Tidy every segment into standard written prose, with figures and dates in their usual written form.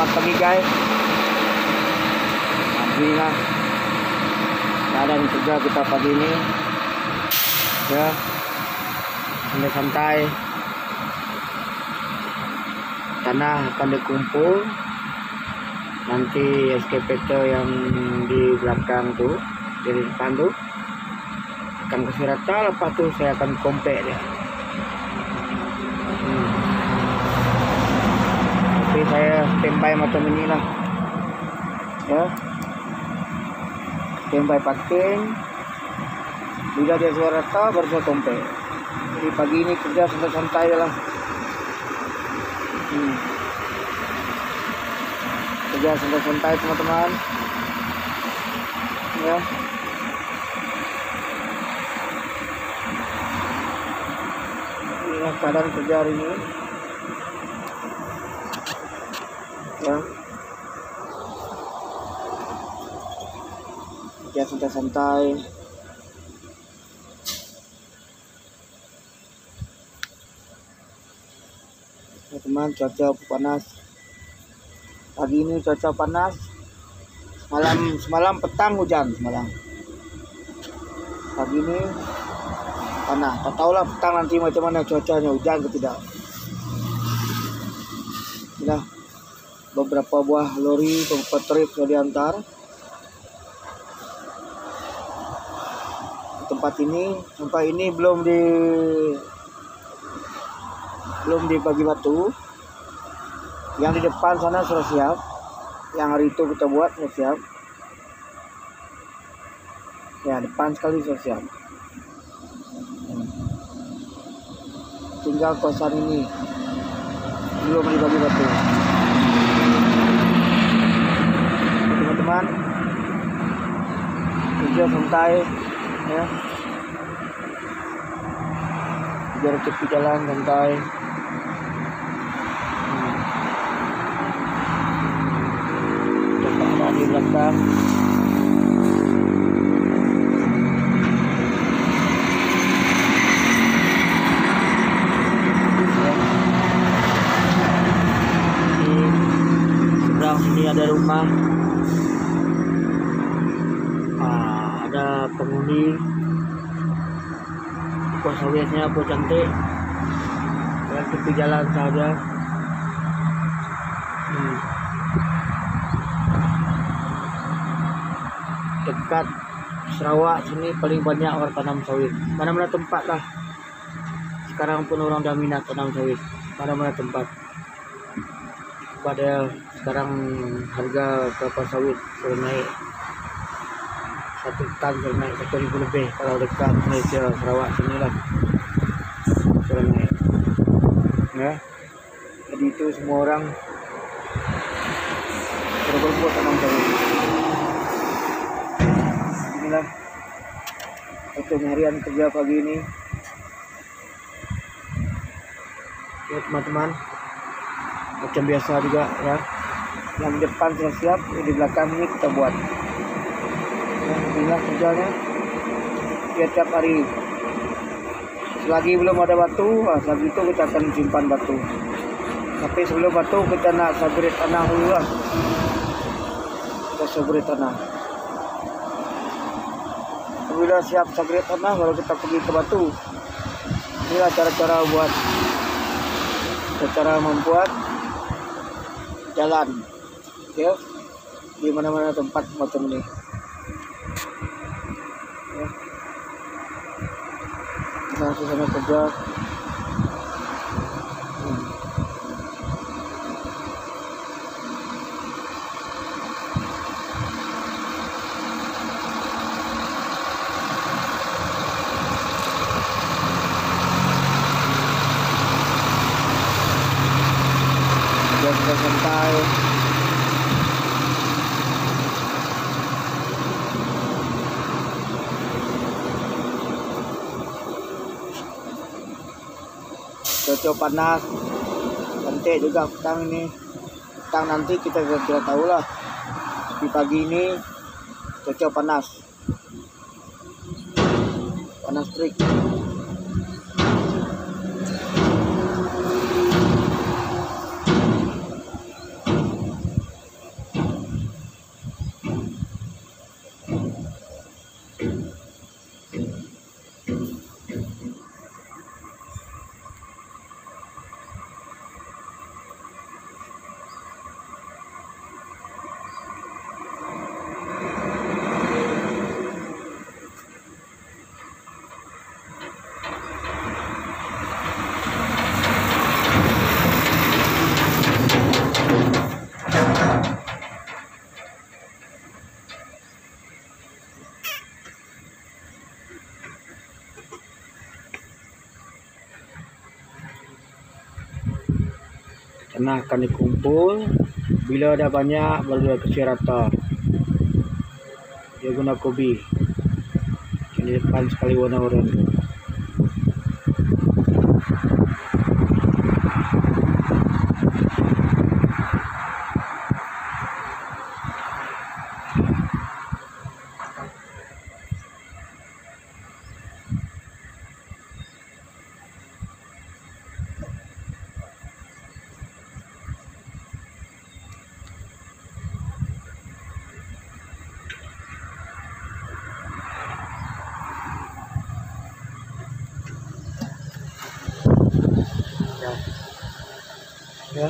Selamat pagi guys. Alhamdulillah keadaan kerja kita pagi ini ya santai-santai. Tanah akan dikumpul, nanti excavator yang di belakang tuh, di depan tuh akan kasih rata, lepas tuh saya akan kompek dia. Tapi saya standby macam inilah ya, standby parking. Bila dia sudah rata baru saya kompek. Jadi pagi ini kerja santai-santai lah. Kerja santai-santai teman-teman ya. Inilah keadaan kerja hari ini ya. Kerja santai-santai. Teman, cuaca panas pagi ini, cuaca panas. Semalam petang hujan, semalam pagi ini panas. Tak tahulah petang nanti macam mana cuacanya, hujan atau tidak. Sudah beberapa buah lori, beberapa trip sudah diantar ke tempat ini. Sampai ini belum dibagi batu. Yang di depan sana sudah siap, yang hari itu kita buat sudah siap ya, depan sekali sudah siap. Tinggal kosan ini belum dibagi batu. Teman-teman, kerja santai ya, kerja tepi jalan santai. Di belakang seberang sini ada rumah, ada penghuni. Pokok sawitnya pun cantik, dan tepi jalan saja. Dekat Sarawak sini paling banyak orang tanam sawit. Mana-mana tempat lah. Sekarang pun orang dah minat tanam sawit. Mana-mana tempat. Pada sekarang harga kelapa sawit sudah naik. 1 tan sudah naik 1,000 lebih. Kalau dekat Malaysia, Sarawak sini lah sudah naik. Ya. Jadi itu semua orang sudah berbuat tanam sawit. Inilah untuk harian kerja pagi ini ya teman-teman, macam biasa juga ya. Yang di depan sudah siap, di belakang ini kita buat ya. Inilah kerjanya ya, tiap hari. Selagi belum ada batu, selagi itu kita akan simpan batu. Tapi sebelum batu kita nak sabrit tanah dulu lah. Kita sabrit tanah. Bila siap sagret tanah, baru kita pergi ke batu. Inilah cara-cara buat, cara membuat jalan ya, di mana-mana tempat macam ini ya. Kita sama kerja santai. Cuaca panas, cantik juga petang ini. Petang nanti kita tidak tahu lah. Di pagi ini cuaca panas, panas terik. Tanah akan dikumpul. Bila ada banyak baru dia kasih rata. Dia guna kobi. Di depan sekali warna oranye. Ya.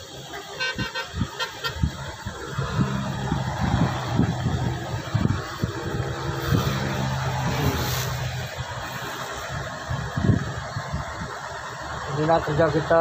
Inilah kerja kita.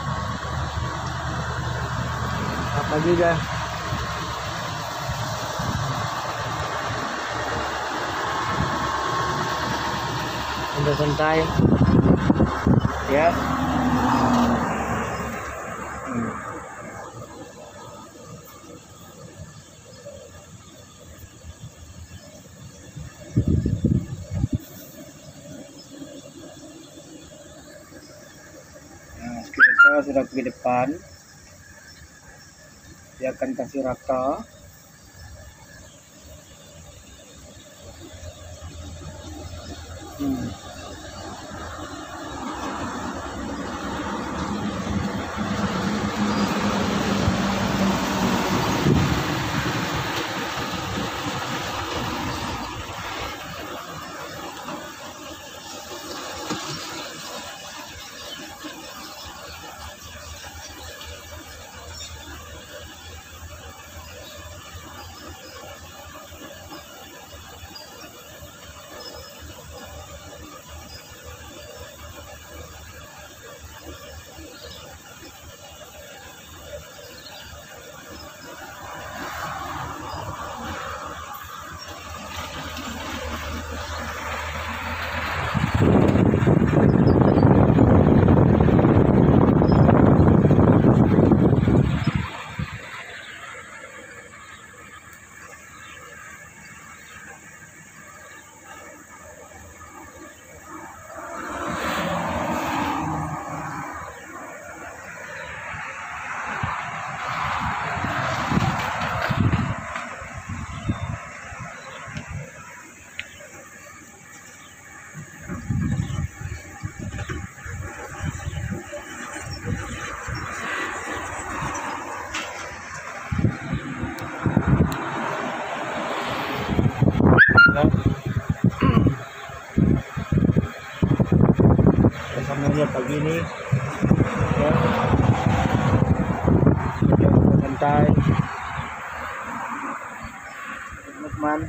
Selamat pagi guys. Santai-santai. Ya. Nah, kita sudah pergi depan. Dia akan kasih rata. Suasananya pagi ini ya, santai teman-teman.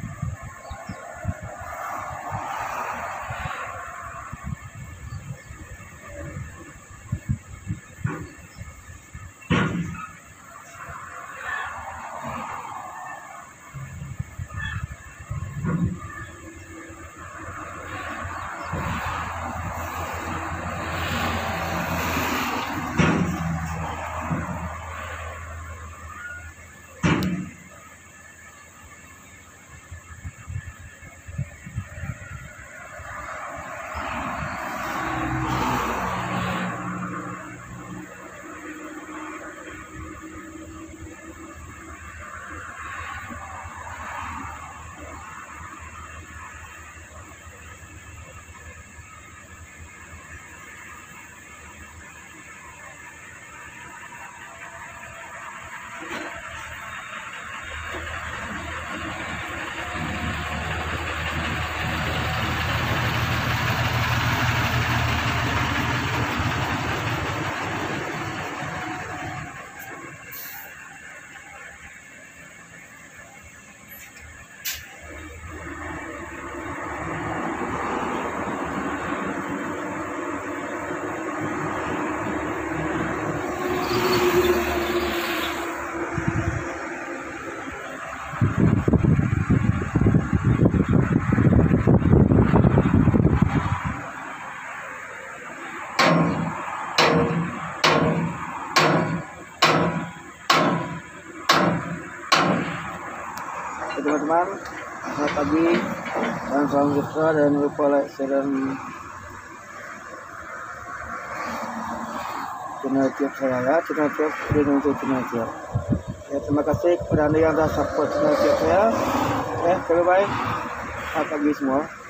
teman-teman. Selamat pagi dan salam sejahtera, dan jangan lupa like, share, dan channel YouTube saya ya, channel YouTube dengan channel YouTube. Ya, terima kasih kepada Anda yang telah support channel YouTube saya. Ya, bye bye. Selamat pagi semua.